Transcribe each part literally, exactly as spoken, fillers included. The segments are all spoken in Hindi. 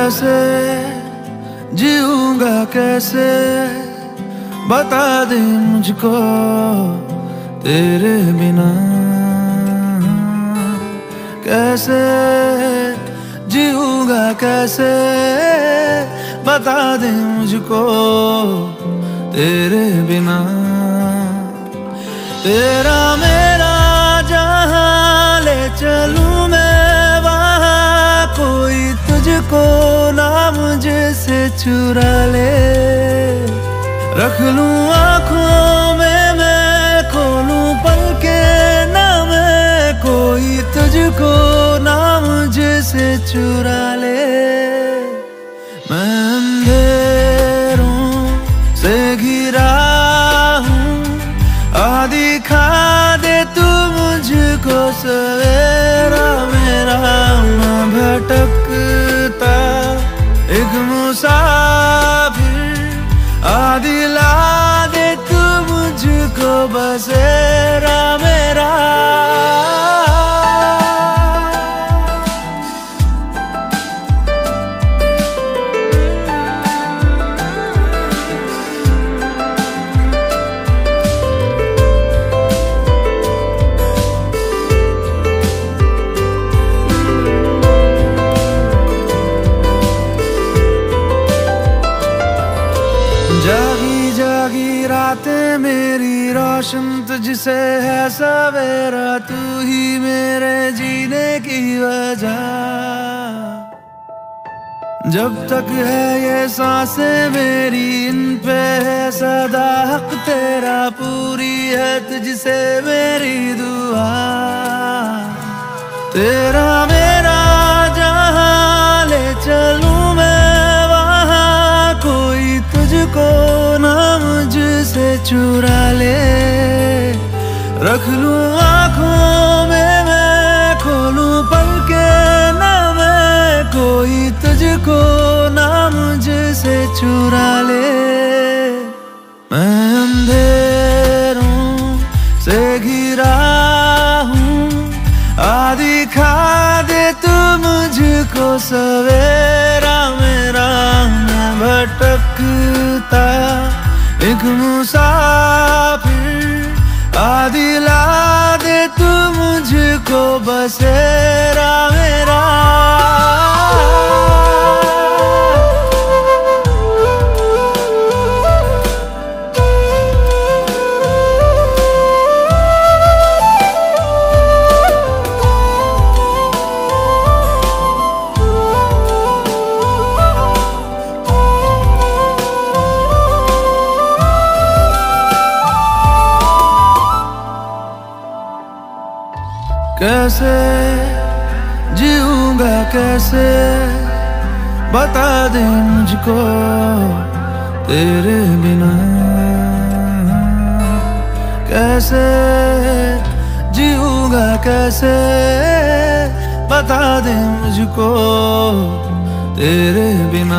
कैसे जीऊंगा कैसे, बता दे मुझको तेरे बिना। कैसे जीऊंगा कैसे, बता दे मुझको तेरे बिना। तेरा मेरा जहां ले चलूं मैं वहां, कोई तुझको ना मुझसे चुरा ले। रख लूं आँखों में मैं, खोलूं पलके ना मैं, कोई तुझको ना मुझसे चुरा ले। मैं अंधेरों से घिरा हूँ, आ दिखा दे तू मुझको सवेरा मेरा। मैं भटकता एक मुसाफिर, आ दिला दे तू मुझको बसेरा मेरा। जागी जागी रातें मेरी रोशन तुझसे है सवेरा, तू ही मेरे जीने की वजह। जब तक है ये सांसें मेरी, इन पे है सदा हक तेरा, पूरी है तुझसे मेरी दुआ। तेरा मेरा जहां ले चलूं मैं वहां, कोई तुझको ना मुझसे चुरा ले। रख लूं आँखों में मैं, खोलूं पलके ना मैं, कोई तुझको ना मुझसे चुरा ले। मैं अंधेरों से घिरा हूँ, आ दिखा दे तू मुझको सवेरा मेरा। मैं भटकता एक मुसाफिर, आ दिला दे तू मुझको बसेरा मेरा। कैसे जीऊंगा कैसे, बता दे मुझको तेरे बिना। कैसे जीऊंगा कैसे, बता दे मुझको तेरे बिना।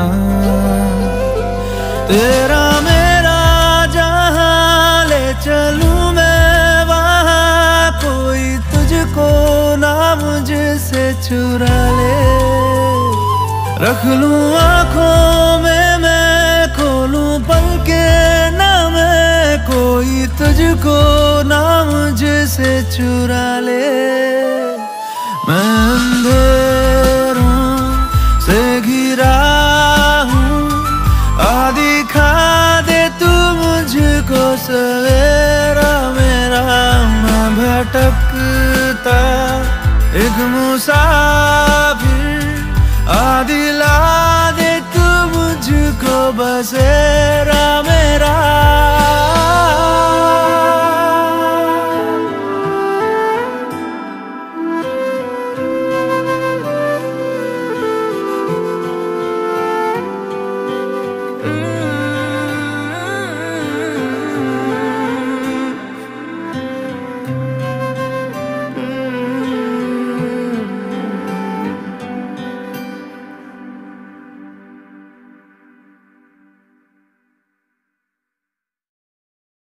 तेरा मेरा जहां ले चलूं मैं वहां, कोई तुझको ना मुझसे चुरा ले। रख लूं आँखों में मैं, खोलूं पलके ना मैं, कोई तुझको ना मुझसे चुरा ले। मैं अंधेरों से घिरा हूँ, आ दिखा दे तू मुझको सवेरा मेरा। मैं भटकता एक मुसाफिर, आ दिला दे तू मुझको बसेरा मेरा।